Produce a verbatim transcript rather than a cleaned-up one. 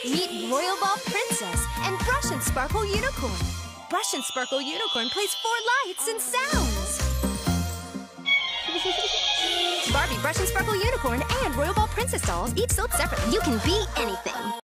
Meet Royal Ball Princess and Brush and Sparkle Unicorn. Brush and Sparkle Unicorn plays four lights and sounds. Barbie, Brush and Sparkle Unicorn, and Royal Ball Princess dolls each sold separately. You can be anything.